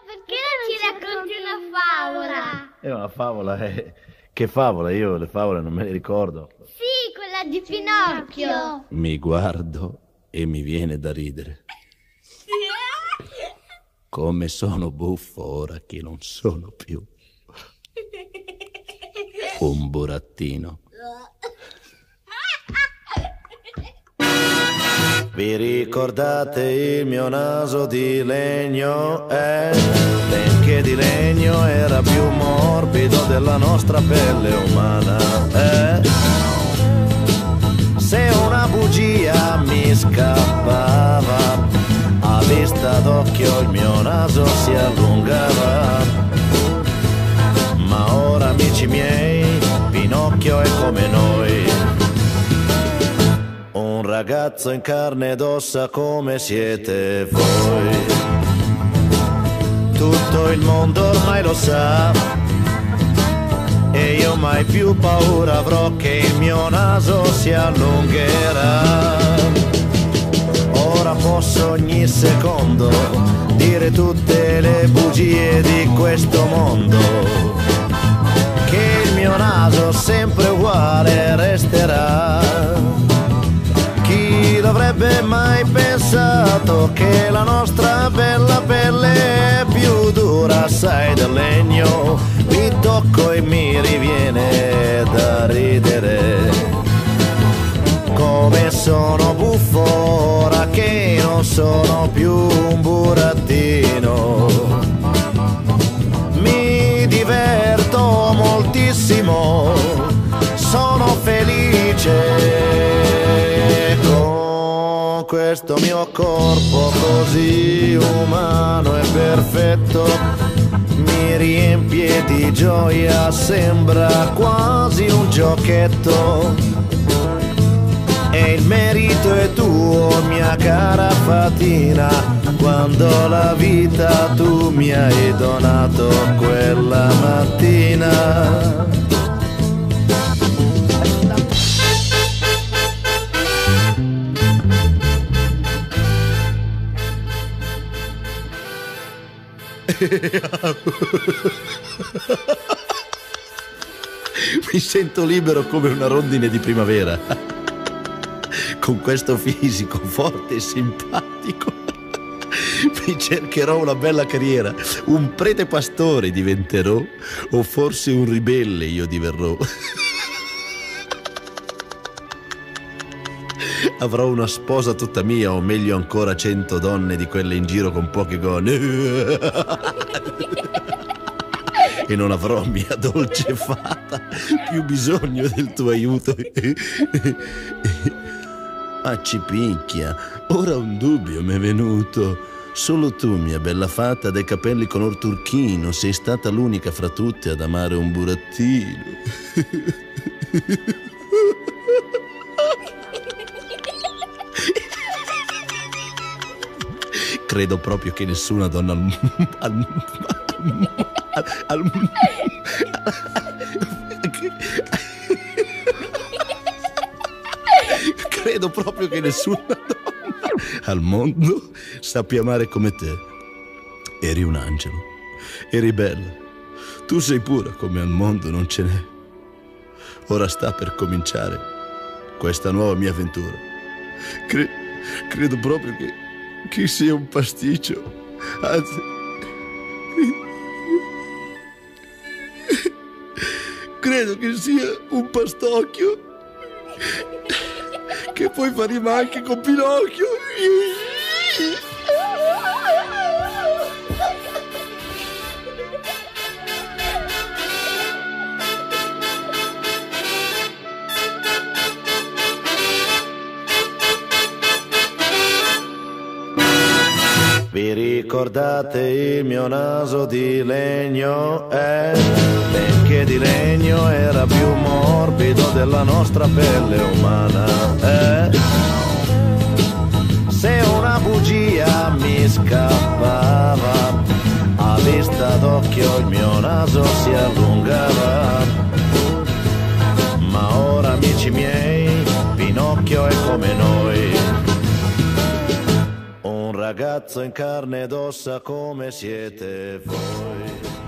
perché non ci racconti una favola? Una favola è... Che favola? Io le favole non me le ricordo. Sì, quella di Pinocchio. Mi guardo e mi viene da ridere. Come sono buffo ora che non sono più un burattino. Vi ricordate il mio naso di legno? Benché di legno era più morbido della nostra pelle umana. Se una bugia mi scappava, a vista d'occhio il mio naso si allungava. Ma ora, amici miei, Pinocchio è come noi, un ragazzo in carne ed ossa come siete voi. Tutto il mondo ormai lo sa e io mai più paura avrò che il mio naso si allungherà. Ora posso ogni secondo dire tutte le bugie di questo mondo, che il mio naso sempre uguale resterà. Chi avrebbe mai pensato che la nostra bella pelle è più dura, sai, del legno? Mi tocco e mi riviene da ridere. Come sono buffo ora che non sono più un burattino. Mi diverto moltissimo, sono felice con questo mio corpo così umano e perfetto. Mi riempie di gioia, sembra quasi un giochetto. E il merito è tuo, mia cara fatina, quando la vita tu mi hai donato quella mattina. Mi sento libero come una rondine di primavera, con questo fisico forte e simpatico. Mi cercherò una bella carriera, un prete pastore diventerò, o forse un ribelle io diverrò. Avrò una sposa tutta mia, o meglio ancora 100 donne di quelle in giro con poche gonne. E non avrò, mia dolce fata, più bisogno del tuo aiuto. Accipicchia, ora un dubbio mi è venuto. Solo tu, mia bella fata dai capelli color turchino, sei stata l'unica fra tutte ad amare un burattino. Credo proprio che nessuna donna credo proprio che nessuna donna al mondo sappia amare come te. Eri un angelo, eri bella, tu sei pura come al mondo non ce n'è. Ora sta per cominciare questa nuova mia avventura. Credo proprio che sia un pasticcio, anzi credo che sia un pastocchio che poi fa rima anche con Pinocchio. Vi ricordate il mio naso di legno? Benché di legno era più morbido della nostra pelle umana. Se una bugia mi scappava, a vista d'occhio il mio naso si allungava. Ma ora, amici miei, Pinocchio è come noi, un ragazzo ragazzo in carne ed ossa come siete voi.